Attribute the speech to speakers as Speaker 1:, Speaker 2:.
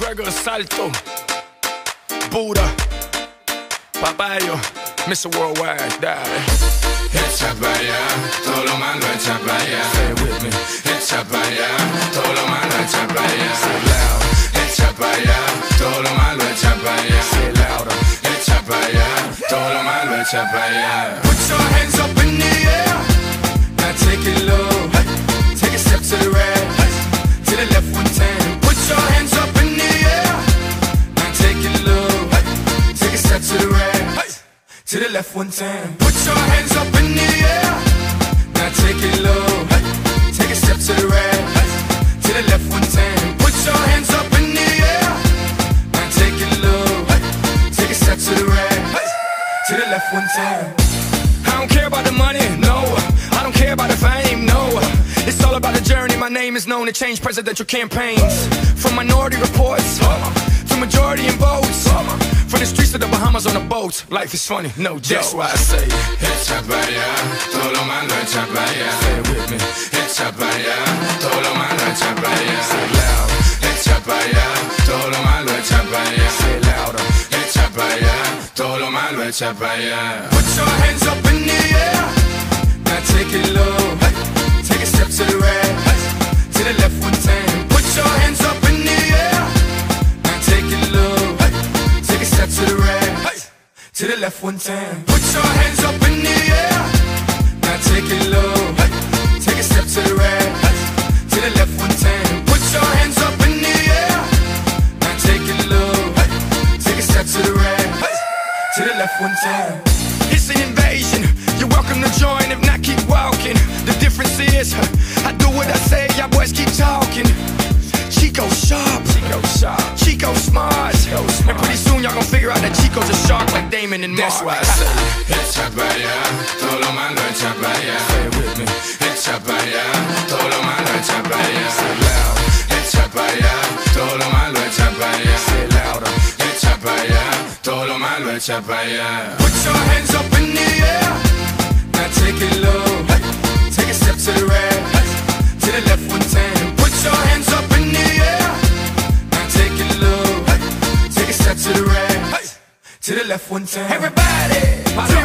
Speaker 1: McGregor, Salto, Buddha, Papayo, Mr. Worldwide, dale.
Speaker 2: Echa pa' allá, todo lo malo echa pa' allá.
Speaker 1: Say it with me.
Speaker 2: Echa pa' allá, todo lo malo echa pa' allá.
Speaker 1: Say it loud.
Speaker 2: Echa pa' allá, todo lo malo echa pa' allá.
Speaker 1: Say it louder.
Speaker 2: Echa pa' allá, todo lo malo echa pa' allá.
Speaker 1: Put your hands up in the air. Now take it low. Take a step to the right. To the left, 110. Put your hands up in the air. Now take it low. Take a step to the right. To the left, 110. Put your hands up in the air. Now take it low. Take a step to the right. To the left, 110. Put your hands up in the air. Now take it low. Take a step to the right. To the left, 110. I don't care about the money, no. I don't care about the fame, no. It's all about the journey. My name is known to change presidential campaigns. From Minority Reports to majority in votes. From the streets to the Bahamas on a boat. Life is funny, no joke. That's why I say
Speaker 2: Echa pa' allá, todo lo malo echa pa' allá.
Speaker 1: Say it with me.
Speaker 2: Echa pa' allá, todo lo malo echa pa' allá.
Speaker 1: Say it loud.
Speaker 2: Echa pa' allá, todo lo malo echa pa' allá.
Speaker 1: Say it louder.
Speaker 2: Echa pa' allá, todo lo malo echa pa' allá.
Speaker 1: Put your hands up in the air. Now take it low. Take a step to the right. To the left, 110. Put your hands up in the air. Now take it low. Take a step to the right. To the left, 110. Put your hands up in the air. Now take it low. Take a step to the right. To the left, 110. Put your hands up in the air. Now take it low. Take a step to the right. To the left, 110. It's an invasion. You're welcome to join. If not, keep walking. The difference is, I do what I say. Y'all boys keep talking. Chico sharp, Chico sharp, Chico smart, Chico smart. And pretty soon y'all gon' figure out that Chico's a shark like Damon and Mark.
Speaker 2: That's why I say echa pa' allá, todo lo malo echa pa' allá.
Speaker 1: Say it with me.
Speaker 2: Echa pa' allá, todo lo malo echa pa' allá.
Speaker 1: Say it loud.
Speaker 2: Echa pa' allá, todo lo malo echa pa' allá.
Speaker 1: Say it louder.
Speaker 2: Echa pa' allá, todo lo malo echa pa' allá.
Speaker 1: Put your hands up in the air. Now take it low. Take a step to the right. To the left, 110. Put your hands up in the air. Now take it low. Take a step to the right. To the left, 110. Everybody, put your